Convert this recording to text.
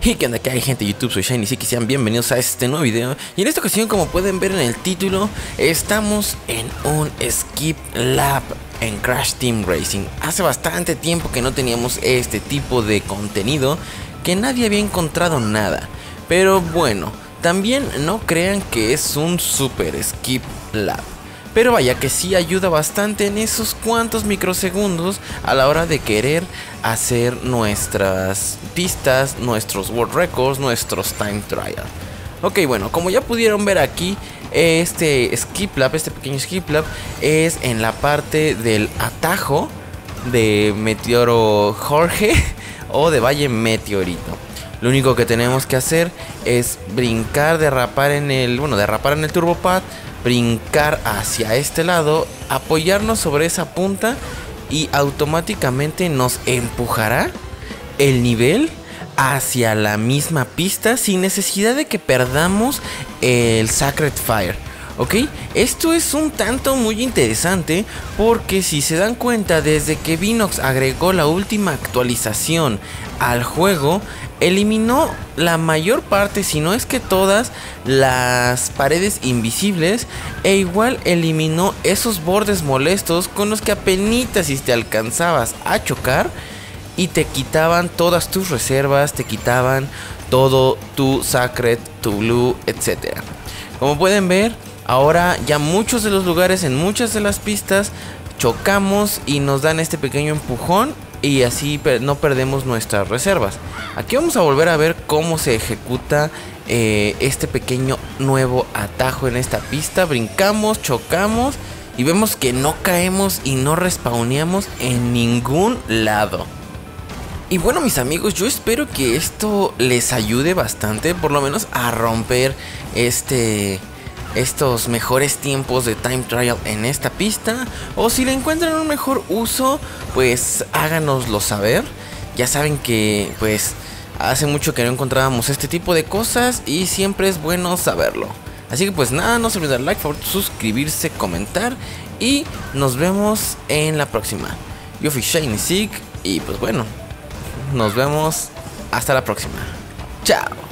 Y que onda, que hay gente de YouTube, soy Shiny, sí que sean bienvenidos a este nuevo video. Y en esta ocasión, como pueden ver en el título, estamos en un Skip Lab en Crash Team Racing. Hace bastante tiempo que no teníamos este tipo de contenido, que nadie había encontrado nada. Pero bueno, también no crean que es un super Skip Lab. Pero vaya que sí ayuda bastante en esos cuantos microsegundos a la hora de querer hacer nuestras pistas, nuestros world records, nuestros time trial. Ok, bueno, como ya pudieron ver aquí, este skip lab, este pequeño skip lab es en la parte del atajo de Meteoro Jorge o de Valle Meteorito. Lo único que tenemos que hacer es brincar, derrapar en el turbo pad, brincar hacia este lado, apoyarnos sobre esa punta y automáticamente nos empujará el nivel hacia la misma pista sin necesidad de que perdamos el Sacred Fire. Ok, esto es un tanto muy interesante porque si se dan cuenta, desde que Vinox agregó la última actualización al juego, eliminó la mayor parte, si no es que todas, las paredes invisibles, e igual eliminó esos bordes molestos con los que apenitas si te alcanzabas a chocar y te quitaban todas tus reservas, te quitaban todo tu Sacred, tu Blue, etc. Como pueden ver, ahora ya muchos de los lugares, en muchas de las pistas, chocamos y nos dan este pequeño empujón y así no perdemos nuestras reservas. Aquí vamos a volver a ver cómo se ejecuta este pequeño nuevo atajo en esta pista. Brincamos, chocamos y vemos que no caemos y no respawneamos en ningún lado. Y bueno, mis amigos, yo espero que esto les ayude bastante, por lo menos a romper estos mejores tiempos de time trial en esta pista. O si le encuentran un mejor uso, pues háganoslo saber. Ya saben que pues hace mucho que no encontrábamos este tipo de cosas y siempre es bueno saberlo. Así que pues nada, no se olviden dar like, favor, suscribirse, comentar y nos vemos en la próxima. Yo fui Shiny Sig y pues bueno, nos vemos hasta la próxima. Chao.